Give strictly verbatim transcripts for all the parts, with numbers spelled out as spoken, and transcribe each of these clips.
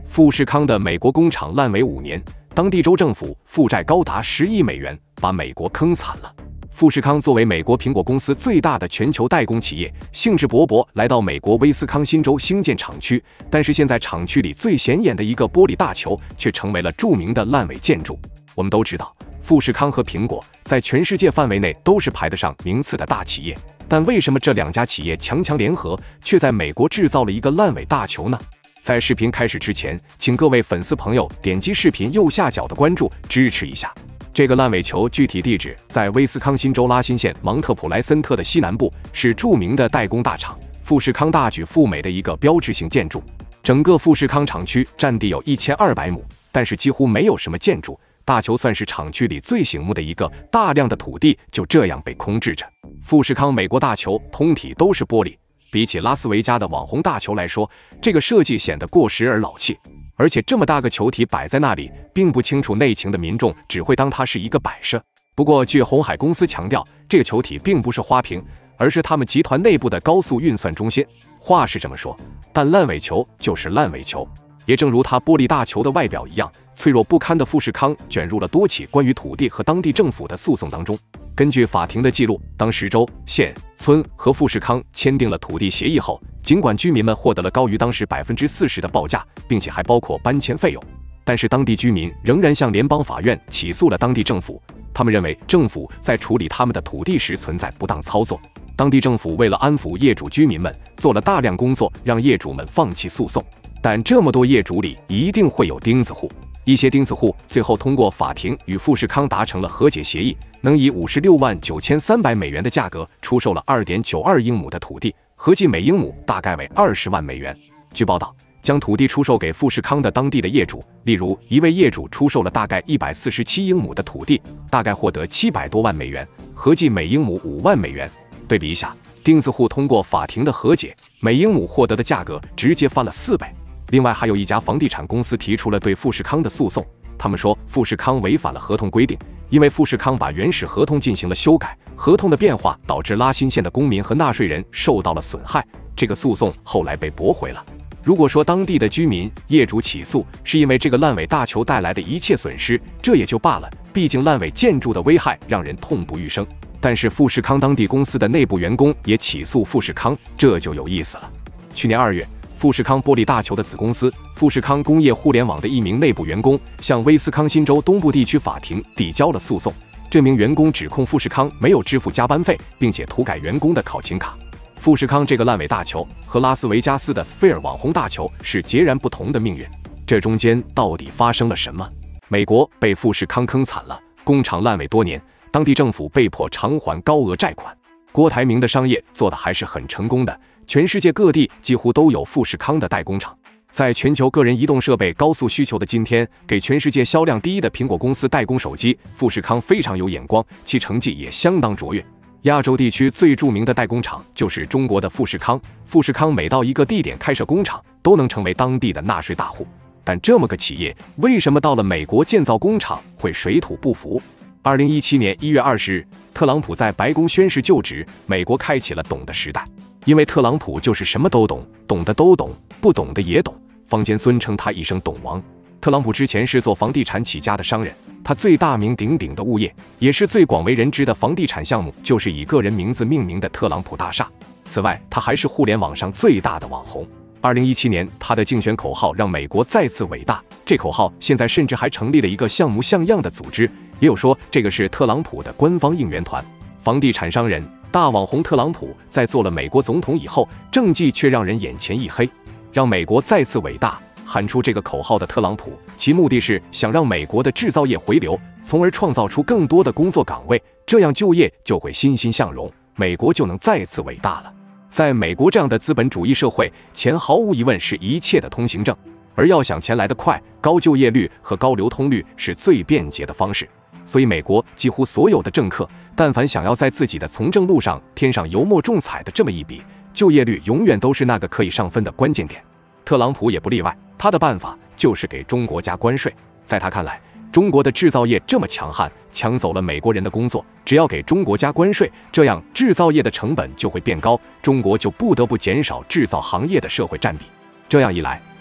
富士康的美国工厂烂尾五年，当地州政府负债高达十亿美元，把美国坑惨了。富士康作为美国苹果公司最大的全球代工企业，兴致勃勃来到美国威斯康辛州兴建厂区，但是现在厂区里最显眼的一个玻璃大球却成为了著名的烂尾建筑。我们都知道，富士康和苹果在全世界范围内都是排得上名次的大企业，但为什么这两家企业强强联合，却在美国制造了一个烂尾大球呢？在视频开始之前，请各位粉丝朋友点击视频右下角的关注，支持一下。这个烂尾球具体地址在威斯康辛州拉辛县芒特普莱森特的西南部，是著名的代工大厂富士康大举赴美的一个标志性建筑。整个富士康厂区占地有一千二百亩，但是几乎没有什么建筑。大球算是厂区里最醒目的一个，大量的土地就这样被空置着。富士康美国大球通体都是玻璃，比起拉斯维加的网红大球来说，这个设计显得过时而老气。而且这么大个球体摆在那里，并不清楚内情的民众只会当它是一个摆设。不过据鸿海公司强调，这个球体并不是花瓶，而是他们集团内部的高速运算中心。话是这么说，但烂尾球就是烂尾球。也正如它玻璃大球的外表一样，脆弱不堪的富士康卷入了多起关于土地和当地政府的诉讼当中。根据法庭的记录，当时州、县、村和富士康签订了土地协议后，尽管居民们获得了高于当时 百分之四十 的报价，并且还包括搬迁费用，但是当地居民仍然向联邦法院起诉了当地政府。他们认为政府在处理他们的土地时存在不当操作。当地政府为了安抚业主居民们，做了大量工作，让业主们放弃诉讼。但这么多业主里，一定会有钉子户。一些钉子户最后通过法庭与富士康达成了和解协议，能以五十六万九千三百美元的价格出售了 二点九二英亩的土地，合计每英亩大概为二十万美元。据报道，将土地出售给富士康的当地的业主，例如一位业主出售了大概一百四十七英亩的土地，大概获得七百多万美元，合计每英亩五万美元。对比一下，钉子户通过法庭的和解，每英亩获得的价格直接翻了四倍。另外还有一家房地产公司提出了对富士康的诉讼，他们说富士康违反了合同规定，因为富士康把原始合同进行了修改，合同的变化导致拉辛县的公民和纳税人受到了损害。这个诉讼后来被驳回了。如果说当地的居民、业主起诉是因为这个烂尾大球带来的一切损失，这也就罢了，毕竟烂尾建筑的危害让人痛不欲生。但是富士康当地公司的内部员工也起诉富士康，这就有意思了。去年二月，富士康玻璃大球的子公司富士康工业互联网的一名内部员工向威斯康辛州东部地区法庭递交了诉讼。这名员工指控富士康没有支付加班费，并且涂改员工的考勤卡。富士康这个烂尾大球和拉斯维加斯的斯菲尔网红大球是截然不同的命运，这中间到底发生了什么？美国被富士康坑惨了，工厂烂尾多年，当地政府被迫偿还高额债款。郭台铭的商业做得还是很成功的，全世界各地几乎都有富士康的代工厂。在全球个人移动设备高速需求的今天，给全世界销量第一的苹果公司代工手机，富士康非常有眼光，其成绩也相当卓越。亚洲地区最著名的代工厂就是中国的富士康，富士康每到一个地点开设工厂，都能成为当地的纳税大户。但这么个企业，为什么到了美国建造工厂会水土不服？二零一七年一月二十日，特朗普在白宫宣誓就职，美国开启了懂的时代。因为特朗普就是什么都懂，懂的都懂，不懂的也懂，坊间尊称他一声懂王。特朗普之前是做房地产起家的商人，他最大名鼎鼎的物业，也是最广为人知的房地产项目，就是以个人名字命名的特朗普大厦。此外，他还是互联网上最大的网红。二零一七年，他的竞选口号让美国再次伟大，这口号现在甚至还成立了一个像模像样的组织，也有说这个是特朗普的官方应援团。房地产商人、大网红特朗普在做了美国总统以后，政绩却让人眼前一黑。让美国再次伟大，喊出这个口号的特朗普，其目的是想让美国的制造业回流，从而创造出更多的工作岗位，这样就业就会欣欣向荣，美国就能再次伟大了。在美国这样的资本主义社会，钱毫无疑问是一切的通行证，而要想钱来得快，高就业率和高流通率是最便捷的方式。所以美国几乎所有的政客，但凡想要在自己的从政路上添上油墨重彩的这么一笔，就业率永远都是那个可以上分的关键点。特朗普也不例外，他的办法就是给中国加关税。在他看来，中国的制造业这么强悍，抢走了美国人的工作，只要给中国加关税，这样制造业的成本就会变高，中国就不得不减少制造行业的社会占比。这样一来，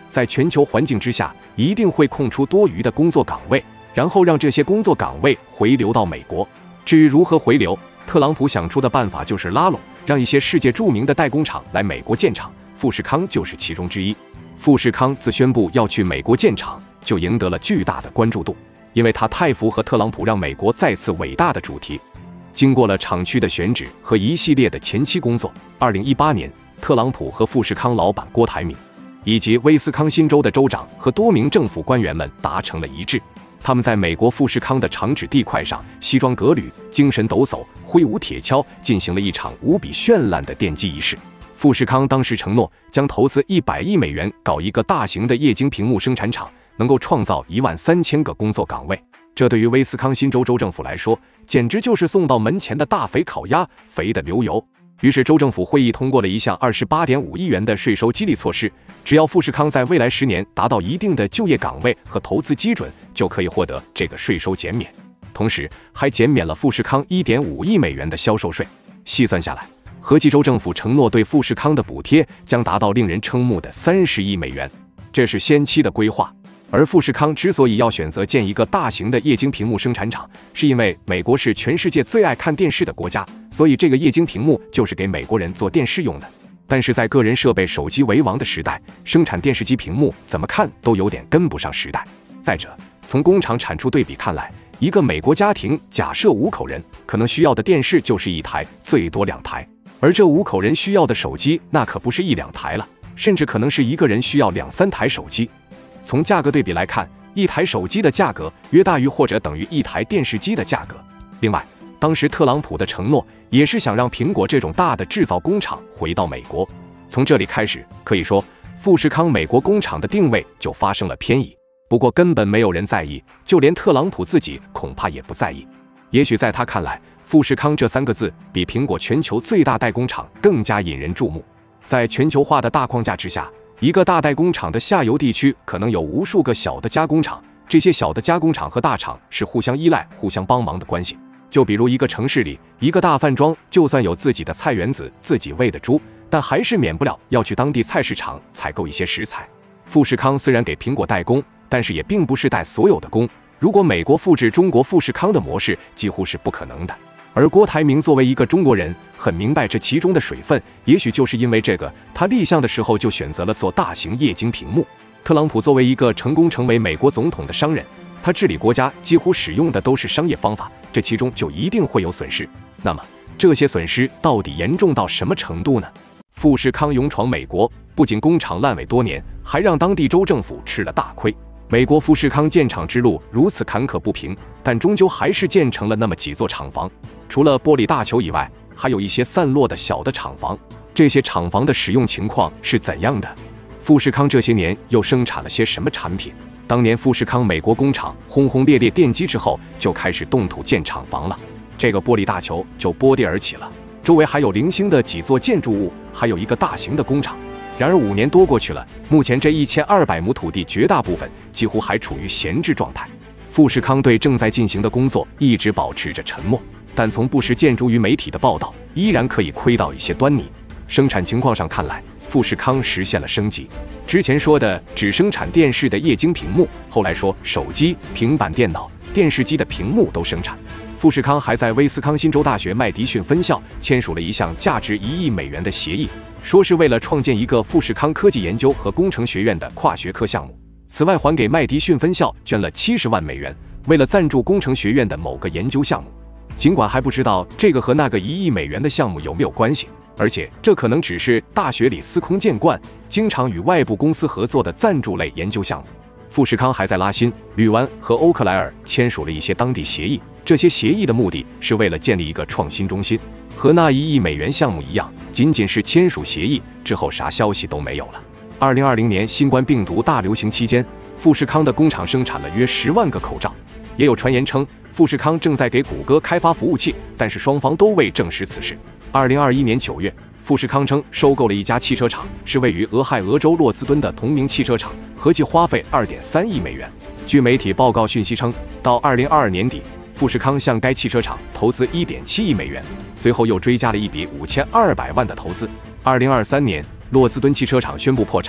在全球环境之下，一定会空出多余的工作岗位，然后让这些工作岗位回流到美国。至于如何回流，特朗普想出的办法就是拉拢，让一些世界著名的代工厂来美国建厂，富士康就是其中之一。富士康自宣布要去美国建厂，就赢得了巨大的关注度，因为它太符合特朗普让美国再次伟大的主题。经过了厂区的选址和一系列的前期工作，二零一八年，特朗普和富士康老板郭台铭以及威斯康星州的州长和多名政府官员们达成了一致。他们在美国富士康的厂址地块上西装革履、精神抖擞、挥舞铁锹，进行了一场无比绚烂的奠基仪式。富士康当时承诺将投资一百亿美元搞一个大型的液晶屏幕生产厂，能够创造一万三千个工作岗位。这对于威斯康星州州政府来说，简直就是送到门前的大肥烤鸭，肥得流油。于是州政府会议通过了一项 二十八点五亿元的税收激励措施，只要富士康在未来十年达到一定的就业岗位和投资基准，就可以获得这个税收减免，同时还减免了富士康 一点五亿美元的销售税。细算下来，合计州政府承诺对富士康的补贴将达到令人瞠目的三十亿美元，这是先期的规划。而富士康之所以要选择建一个大型的液晶屏幕生产厂，是因为美国是全世界最爱看电视的国家，所以这个液晶屏幕就是给美国人做电视用的。但是在个人设备手机为王的时代，生产电视机屏幕怎么看都有点跟不上时代。再者，从工厂产出对比看来，一个美国家庭假设五口人，可能需要的电视就是一台，最多两台，而这五口人需要的手机那可不是一两台了，甚至可能是一个人需要两三台手机。从价格对比来看，一台手机的价格约大于或者等于一台电视机的价格。另外，当时特朗普的承诺也是想让苹果这种大的制造工厂回到美国。从这里开始，可以说富士康美国工厂的定位就发生了偏移。不过根本没有人在意，就连特朗普自己恐怕也不在意。也许在他看来，富士康这三个字比苹果全球最大代工厂更加引人注目。在全球化的大框架之下，一个大代工厂的下游地区可能有无数个小的加工厂，这些小的加工厂和大厂是互相依赖、互相帮忙的关系。就比如一个城市里，一个大饭庄就算有自己的菜园子、自己喂的猪，但还是免不了要去当地菜市场采购一些食材。富士康虽然给苹果代工，但是也并不是代所有的工。如果美国复制中国富士康的模式，几乎是不可能的。而郭台铭作为一个中国人，很明白这其中的水分，也许就是因为这个，他立项的时候就选择了做大型液晶屏幕。特朗普作为一个成功成为美国总统的商人，他治理国家几乎使用的都是商业方法，这其中就一定会有损失。那么这些损失到底严重到什么程度呢？富士康勇闯美国，不仅工厂烂尾多年，还让当地州政府吃了大亏。美国富士康建厂之路如此坎坷不平，但终究还是建成了那么几座厂房。除了玻璃大球以外，还有一些散落的小的厂房。这些厂房的使用情况是怎样的？富士康这些年又生产了些什么产品？当年富士康美国工厂轰轰烈烈奠基之后，就开始动土建厂房了，这个玻璃大球就拨地而起了，周围还有零星的几座建筑物，还有一个大型的工厂。然而五年多过去了，目前这一千二百亩土地绝大部分几乎还处于闲置状态。富士康对正在进行的工作一直保持着沉默，但从不时见诸于媒体的报道，依然可以窥到一些端倪。生产情况上看来，富士康实现了升级。之前说的只生产电视的液晶屏幕，后来说手机、平板电脑、电视机的屏幕都生产。富士康还在威斯康星州大学麦迪逊分校签署了一项价值一亿美元的协议，说是为了创建一个富士康科技研究和工程学院的跨学科项目。此外，还给麦迪逊分校捐了七十万美元，为了赞助工程学院的某个研究项目。尽管还不知道这个和那个一亿美元的项目有没有关系，而且这可能只是大学里司空见惯、经常与外部公司合作的赞助类研究项目。富士康还在拉辛、吕湾和欧克莱尔签署了一些当地协议，这些协议的目的是为了建立一个创新中心。和那一亿美元项目一样，仅仅是签署协议之后啥消息都没有了。二零二零年新冠病毒大流行期间，富士康的工厂生产了约十万个口罩。也有传言称，富士康正在给谷歌开发服务器，但是双方都未证实此事。二零二一年九月，富士康称收购了一家汽车厂，是位于俄亥俄州洛兹敦的同名汽车厂，合计花费 二点三亿美元。据媒体报告讯息称，到二零二二年底，富士康向该汽车厂投资 一点七亿美元，随后又追加了一笔五千二百万的投资。二零二三年，洛兹敦汽车厂宣布破产，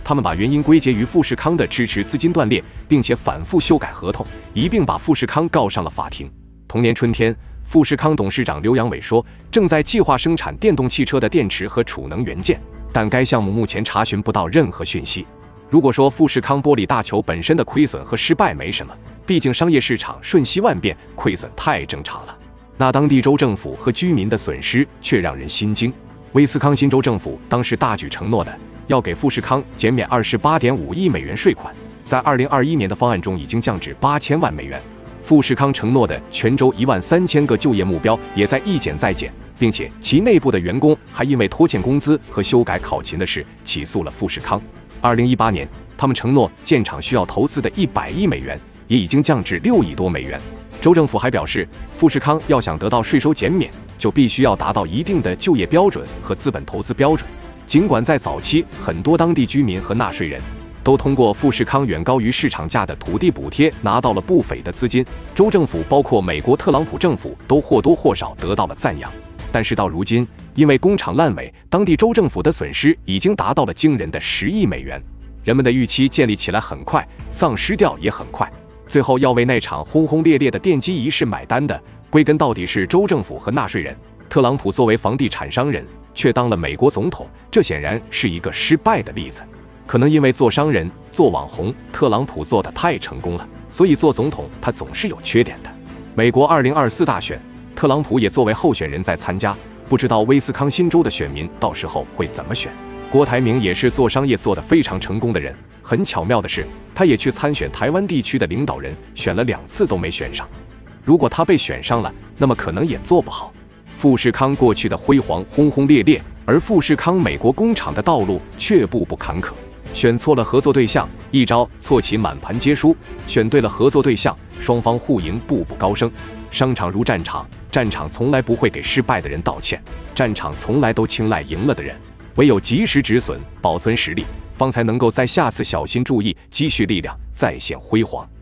他们把原因归结于富士康的支持资金断裂，并且反复修改合同，一并把富士康告上了法庭。同年春天，富士康董事长刘扬伟说，正在计划生产电动汽车的电池和储能元件，但该项目目前查询不到任何讯息。如果说富士康玻璃大球本身的亏损和失败没什么，毕竟商业市场瞬息万变，亏损太正常了。那当地州政府和居民的损失却让人心惊。威斯康辛州政府当时大举承诺的要给富士康减免 二十八点五亿美元税款，在二零二一年的方案中已经降至八千万美元。富士康承诺的全州一万三千个就业目标也在一减再减，并且其内部的员工还因为拖欠工资和修改考勤的事起诉了富士康。二零一八年，他们承诺建厂需要投资的一百亿美元也已经降至六亿多美元。州政府还表示，富士康要想得到税收减免，就必须要达到一定的就业标准和资本投资标准。尽管在早期，很多当地居民和纳税人都通过富士康远高于市场价的土地补贴拿到了不菲的资金，州政府包括美国特朗普政府都或多或少得到了赞扬。但是到如今，因为工厂烂尾，当地州政府的损失已经达到了惊人的十亿美元。人们的预期建立起来很快，丧失掉也很快。最后要为那场轰轰烈烈的奠基仪式买单的，归根到底是州政府和纳税人。特朗普作为房地产商人，却当了美国总统，这显然是一个失败的例子。可能因为做商人、做网红，特朗普做得太成功了，所以做总统他总是有缺点的。美国二零二四大选，特朗普也作为候选人在参加，不知道威斯康辛州的选民到时候会怎么选。郭台铭也是做商业做得非常成功的人，很巧妙的是，他也去参选台湾地区的领导人，选了两次都没选上。如果他被选上了，那么可能也做不好。富士康过去的辉煌轰轰烈烈，而富士康美国工厂的道路却步步坎坷。选错了合作对象，一招错棋满盘皆输；选对了合作对象，双方互赢，步步高升。商场如战场，战场从来不会给失败的人道歉，战场从来都青睐赢了的人。唯有及时止损，保存实力，方才能够在下次小心注意，积蓄力量，再现辉煌。